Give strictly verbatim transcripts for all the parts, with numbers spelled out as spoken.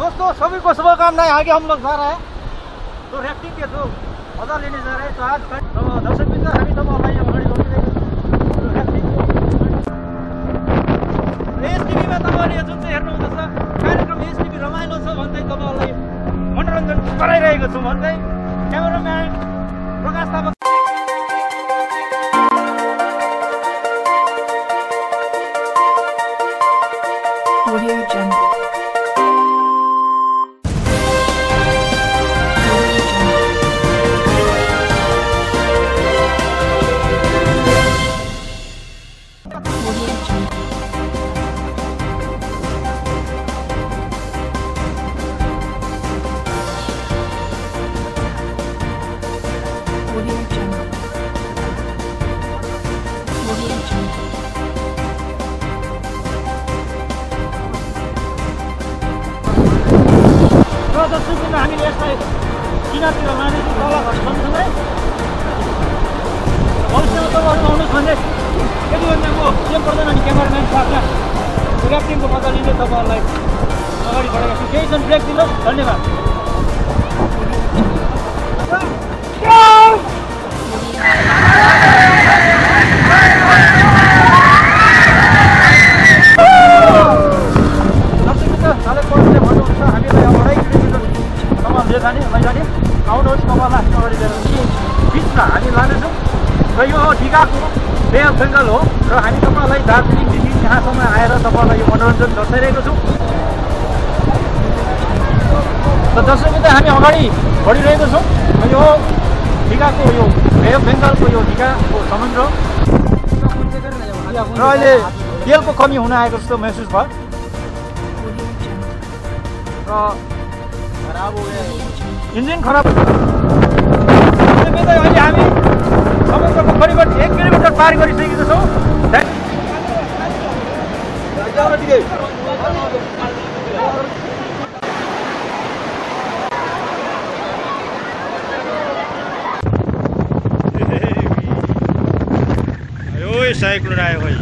दोस्तों सभी को शुभकामनाएं। आगे हम लोग जा रहे हैं तो रैफ्टिंग के थ्रू मजा लेने जा रहे हैं। तो आज दर्शक मित्र हामी तपाईहरुलाई अगाडि बढिरहेको छौँ रैफ्टिङ एसटिभीमा तपाईहरुले जुन चाहिँ हेर्नुहुँदैछ कार्यक्रम एसटिभी रमाइलो छ भन्दै तपाईहरुलाई मनोरञ्जन गराइरहेको छु भन्दै cameraman Prakash Thapa Audio Jungle. दर्शकबिन हामीले यसलाई किनारतिर लानेछौँ तल घट्सँगसँगै भविष्यमा तपाईँहरू आउनुहोस् भन्दै यति भन्दा म के पर्दैन अनि क्यामेराम्यान साथमा ऱ्याफ्टिङको मजा लिँदै तपाईँहरूलाई अगाडि बढेको छु। केही छन् ब्रेक दिनुहोस्। धन्यवाद। जाने लैजाने आउनुहोस् तपाईँलाई अगाडि लिएर बिचमा हामी लानेछौँ र यो ढिकाको बे अफ बेङ्गल हो र हामी तपाईँलाई दार्जिलिङदेखि यहाँसम्म आएर तपाईँलाई यो मनोरञ्जन दर्शाइरहेको छौँ। र दर्शकबिन हामी अगाडि बढिरहेको छौँ। यो ढिकाको यो बे अफ बेङ्गलको यो ढिकाको समुद्र र अहिले तेलको कमी हुन आएको जस्तो महसुस भयो र खराब हो गया इंजन खराब। अहिले हामी समुद्रको करिब एक किलोमिटर पार गरिसकेका छौँ। साइक्लोन आयो भाइ।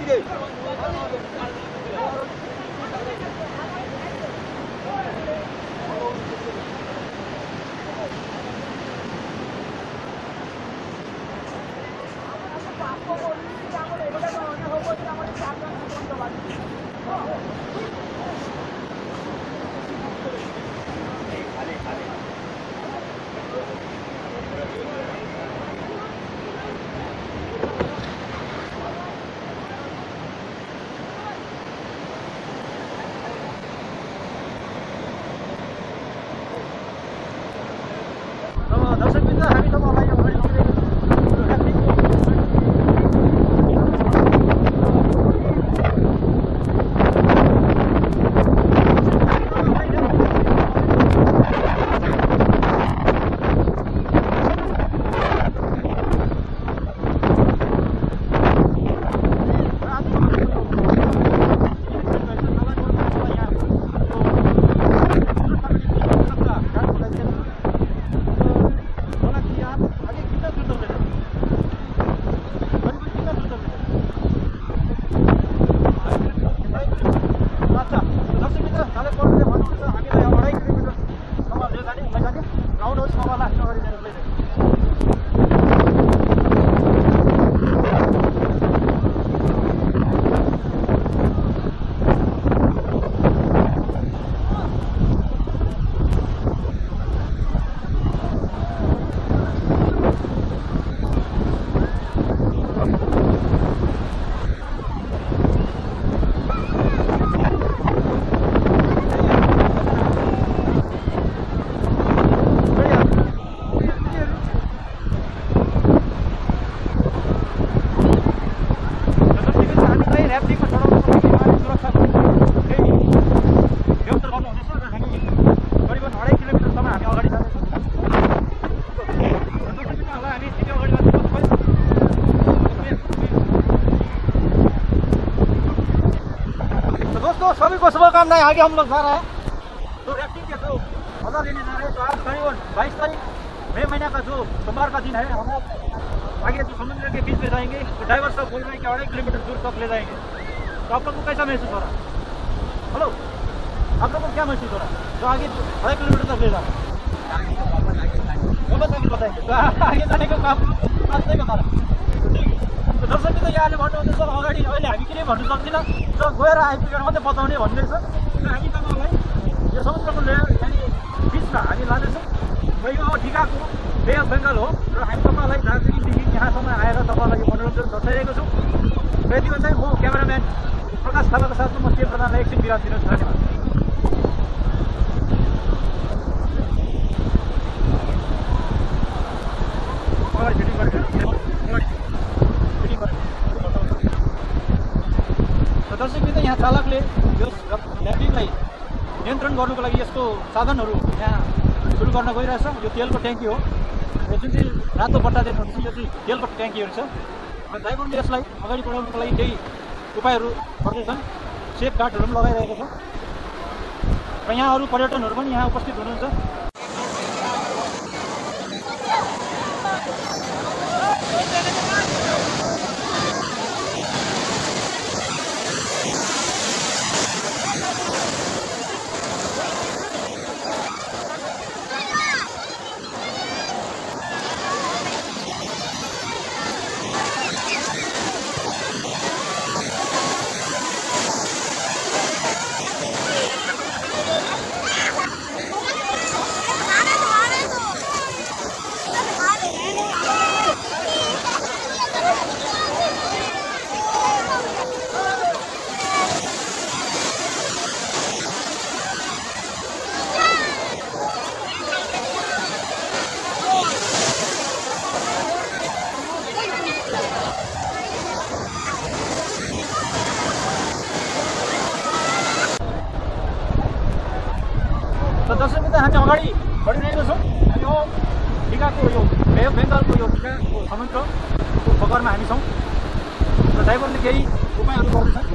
सभी को शुभकामनाएं। आगे हम लोग जा रहे हैं तो रैफ्टिंग के जो मजा लेने जा रहे हैं। तो आज करीबन बाईस तारीख मई महीना का जो सोमवार का दिन है, हम आगे जो समुद्र के बीच में जाएंगे। तो ड्राइवर साहब बोल रहे हैं कि अढ़ाई किलोमीटर दूर तक ले जाएंगे। तो आप लोग को कैसा महसूस हो रहा है? हेलो, आप लोग को क्या महसूस हो रहा है जो आगे अढ़ाई किलोमीटर तक ले जा रहा है? वापस आगे बताएंगे तो आगे जाने को काम बात नहीं बता रहा। तो दर्शक त यहाँले भन्नुहुँदैछ अगाडि अहिले हामी के भन्नु सक्दिनँ, र गएर आइपुगेर मात्रै बताउने भन्ने रहेछ। र हामी तपाईँलाई यो समुद्रको यानि बिचमा हामी लाँदैछौँ। र यो ठिकाको बे अफ बेङ्गल हो र हामी तपाईँलाई दार्जिलिङदेखि यहाँसम्म आएर तपाईँलाई यो मनोरञ्जन दर्शाइरहेको छौँ। र यतिमा चाहिँ म क्यामेराम्यान प्रकाश थापाको साथमा म के प्रधानलाई एकछिन विराम दिनुहोस्। धन्यवाद। दर्शकले यहाँ चालकले यो ल्यान्डिङलाई नियन्त्रण गर्नुको लागि यस्तो साधनहरू यहाँ सुरु गर्न गइरहेछ। यो तेलको ट्याङ्की हो। यो जुन चाहिँ रातो बट्टा देख्नुहुन्छ यो चाहिँ तेलको ट्याङ्कीहरू छ। र ड्राइभरले यसलाई अगाडि बढाउनुको लागि केही उपायहरू गर्दैछन्। सेफ गार्डहरू पनि लगाइरहेको छ। र यहाँ अरू पर्यटनहरू पनि यहाँ उपस्थित हुनुहुन्छ। दर्शक त हामी अगाडि बढिरहेको छौँ। यो टिकाको यो बे अफ बेङ्गलको यो टिकाको समुद्रको बगरमा हामी छौँ। र ड्राइभरले केही उपायहरू गर्दैछन्।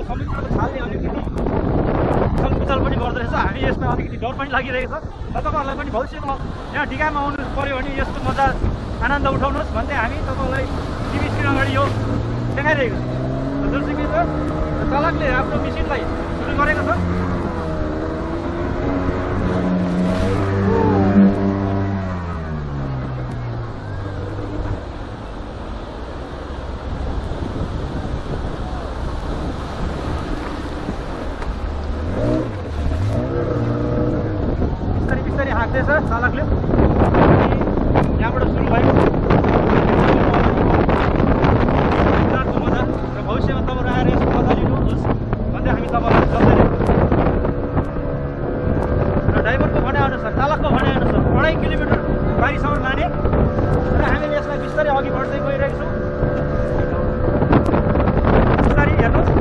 समुद्रको छालले अलिकति उछलपुछल पनि गर्दो रहेछ। हामी यसमा अलिकति डर पनि लागिरहेको छ। र तपाईँहरूलाई पनि भविष्यमा यहाँ ढिकामा आउनु पऱ्यो भने यस्तो मजा आनन्द उठाउनुहोस् भन्दै हामी तपाईँलाई टिभी स्क्रिन अगाडि यो देखाइरहेको छ। दर्शक मित्र, चालकले आफ्नो मिसिनलाई सुरु गरेको छ। चालकले यहाँबाट सुरु भएको मजा र भविष्यमा तपाईँहरू आएर यसको मजा लिनुहोस् भन्दै हामी तपाईँलाई सोध्दैछौँ। र ड्राइभरको भनाइअनुसार चालकको भनाइअनुसार अढाई किलोमिटर बारीसम्म लाने र हामीले यसलाई बिस्तारै अघि बढ्दै गइरहेको छौँ। बिस्तारै हेर्नुहोस्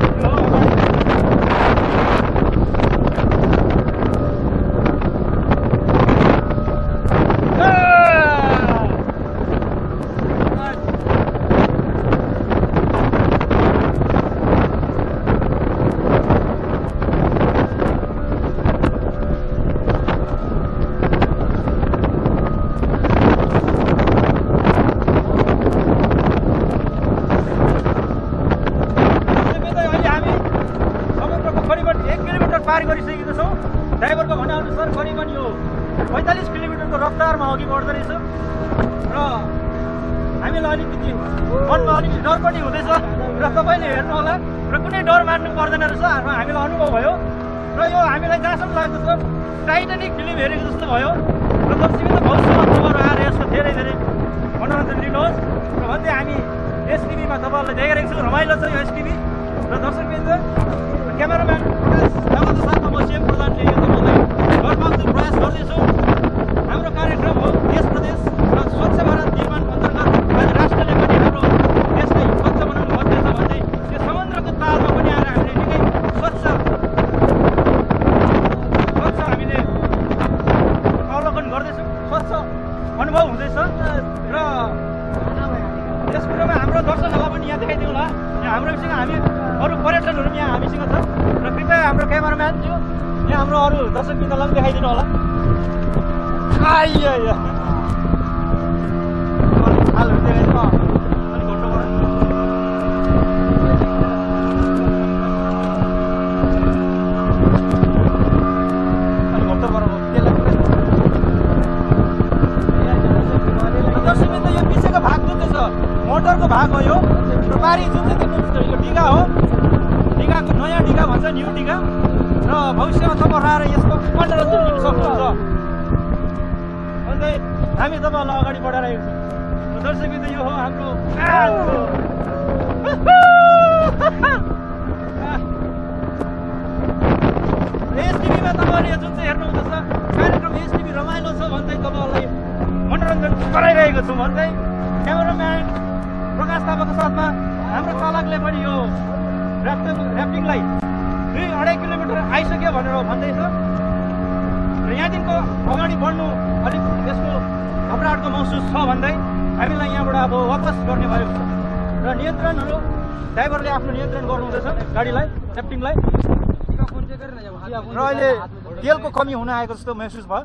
पार गरिसकेको छौँ। ड्राइभरको भनाइअनुसार करिबन यो पैँतालिस किलोमिटरको रफ्तारमा अघि बढ्दो रहेछ र हामीलाई अलिकति मनमा अलिकति डर पनि हुँदैछ र तपाईँले हेर्नु होला र कुनै डर मान्नु पर्दैन रहेछ। हामीलाई अनुभव भयो र यो हामीलाई जहाँसम्म लाग्दछ टाइटानिक फिल्म हेरेको जस्तो भयो र दर्शकले भविष्यमा तपाईँहरू आएर यसको धेरै धेरै मनोरञ्जन लिनुहोस् र भन्दै हामी एसटिभीमा तपाईँहरूलाई देखाइरहेको छौँ। रमाइलो छ यो एसटिभी र दर्शकबिन्द क्यामेराम्यान प्रकाश साथमा म सिएम प्रधानले यो तपाईँलाई गर्माउँदै प्रयास गर्दैछौँ। हाम्रो कार्यक्रम हो देश प्रदेश र स्वच्छ भारत निर्माण अन्तर्गत आज राष्ट्रले पनि हाम्रो देशलाई स्वच्छ बनाउनु पर्नेछ भन्दै यो समुद्रको तालमा पनि आएर हामीले निकै स्वच्छ स्वच्छ हामीले अवलोकन गर्दैछौँ। स्वच्छ अनुभव हुँदैछ र यस कुरोमा हाम्रो दर्शकहरूलाई पनि यहाँ देखाइदिउँला। यहाँ हाम्रोसँग हामी अरू पर्यटकहरू पनि यहाँ हामीसँग छ र कृपया हाम्रो क्यामेराम्यान जो यहाँ हाम्रो अरू दर्शकबिन्दुलाई पनि देखाइदिनु होला। आइया हालहरू देखाइदिनु अलिक घट्नु पर्यो। अलिक घट्नु पर्यो त्यसलाई दर्शकबिन्द यो पिछेको भाग जुन चाहिँ छ मोटरको भाग हो यो र पारी जुन चाहिँ देख्नुहुन्छ यो डिगा हो। डिगाको नयाँ डिगा भन्छ न्यू डिगा र भविष्यमा तपाईँहरू आएर यसको मनोरञ्जन लिन सक्नुहुन्छ भन्दै हामी तपाईँहरूलाई अगाडि बढाइरहेको छौँ। दर्शकबिन्द यो हो हाम्रो एसटिभीमा तपाईँहरूले जुन चाहिँ हेर्नुहुँदैछ कार्यक्रम एसटिभी रमाइलो छ भन्दै तपाईँहरूलाई मनोरञ्जन गराइरहेको छु भन्दै क्यामेराम्यान प्रकाश थापाको साथमा हाम्रो चालकले पनि यो ऱ्याफ्टिङ ऱ्याफ्टिङलाई दुई अढाई किलोमिटर आइसक्यो भनेर भन्दैछ र यहाँदेखिको अगाडि बढ्नु अलिक यसको घबराहटको महसुस छ भन्दै हामीलाई यहाँबाट अब वापस गर्ने भएको छ र नियन्त्रणहरू ड्राइभरले आफ्नो नियन्त्रण गर्नुहुँदैछ गाडीलाई ऱ्याफ्टिङलाई र अहिले तेलको कमी हुन आएको जस्तो महसुस भयो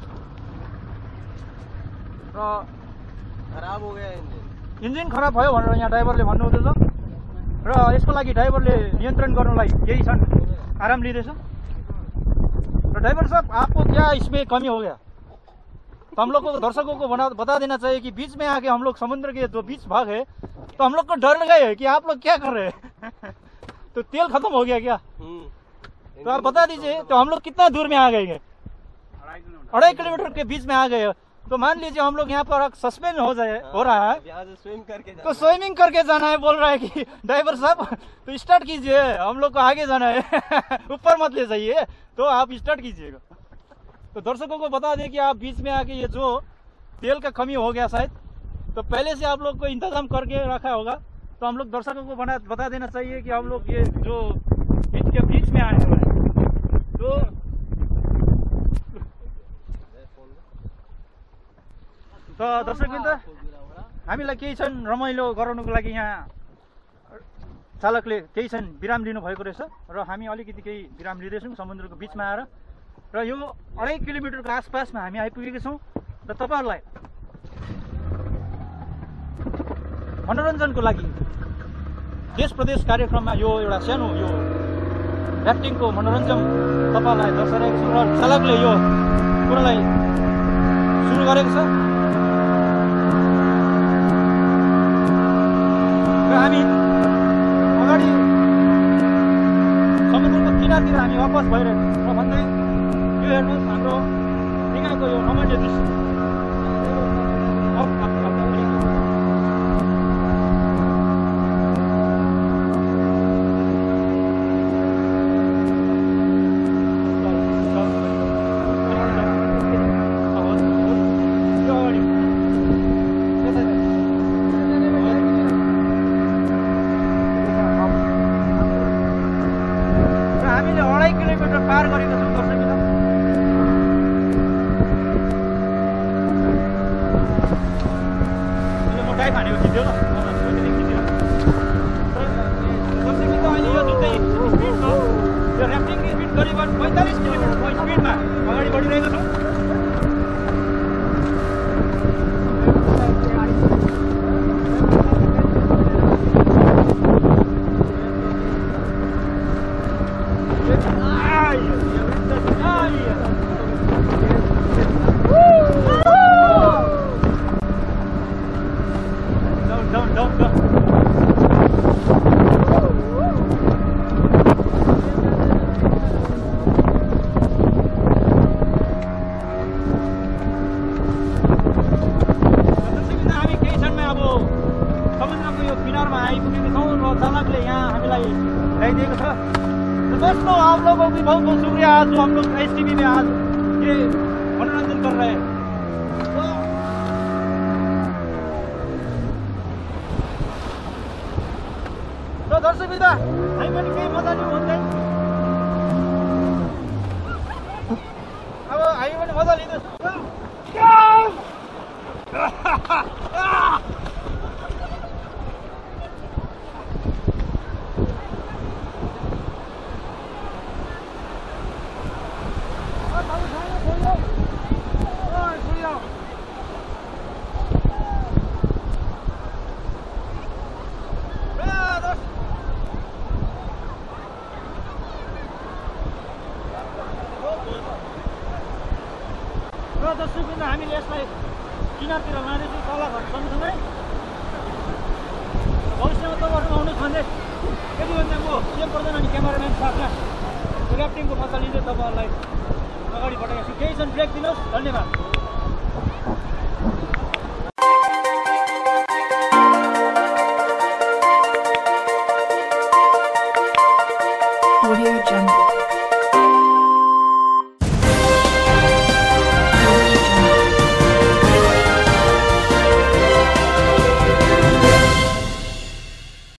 र खराब हो गयो इन्जिन खराब भयो भनेर यहाँ ड्राइभरले भन्नुहुँदैछ र यसको लागि ड्राइभरले नियन्त्रण गर्नलाई यही क्षण आराम लिँदैछ। र ड्राइवर साहब आपको क्या इसमें कमी हो गया? तो हम लोग को दर्शकों को बना बता देना चाहिए कि बीच में आके हम लोग समुद्र के जो बीच भाग है तो हम लोग को डर गए कि आप लोग क्या कर रहे हैं तो तेल खत्म हो गया क्या? तो आप बता दीजिए। तो हम लोग कितना दूर में आ गए? अढ़ाई किलोमीटर के बीच में आ गए। तो मान लीजिए हम लोग यहाँ पर सस्पेंड हो जाए हो रहा है स्विम करके तो स्विमिंग करके जाना है बोल रहा है कि ड्राइवर साहब तो स्टार्ट कीजिए, हम लोग को आगे जाना है ऊपर मत ले जाइए, तो आप स्टार्ट कीजिएगा। तो दर्शकों को बता दें कि आप बीच में आके ये जो तेल का कमी हो गया शायद तो पहले से आप लोग को इंतजाम करके रखा होगा। तो हम लोग दर्शकों को बना बता देना चाहिए कि हम लोग ये जो बीच के बीच में आए हुए हैं तो तो दर्शकबिन्द हामीलाई केही छन् रमाइलो गराउनुको लागि यहाँ चालकले केही क्षण विराम लिनुभएको रहेछ र हामी अलिकति केही विराम लिँदैछौँ समुद्रको बिचमा आएर र यो अढाई किलोमिटरको आसपासमा हामी आइपुगेका छौँ र तपाईँहरूलाई मनोरञ्जनको लागि देश प्रदेश कार्यक्रममा यो एउटा सानो यो ऱ्याफ्टिङको मनोरञ्जन तपाईँहरूलाई दर्शाइरहेको छु र चालकले यो कुरालाई सुरु गरेको छ र हामी अगाडि समुद्रको किनारतिर हामी वापस भइरहेको र भन्दै यो हेर्नुहोस् हाम्रो दिघाको यो रमणीय दृश्य पैंतालीस किलोमिटरको स्पिडमा अगाडि बढिरहेको छौँ। Don't, don't, don't. दोस्तों आप लोगों की बहुत बहुत शुक्रिया। आज हम लोग एस टी वी में आज ये मनोरंजन कर रहे हैं। तो दर्शक बिदा हामी पनि केही मजा लिउँ भन्दै अब हामी पनि मजा लिँदैछौँ। दर्शक बिन्दु हामीले यसलाई किनारतिर लाँदैछौँ तल घरसँगसँगै। भविष्यमा तपाईँहरू आउनुहोस् भन्दै यति भन्दा म सिएम प्रधान अनि क्यामेराम्यान साथमा ऱ्याफ्टिङको मजा लिँदै तपाईँहरूलाई अगाडि बढाएको छु। केही क्षण ब्रेक दिनुहोस्। धन्यवाद।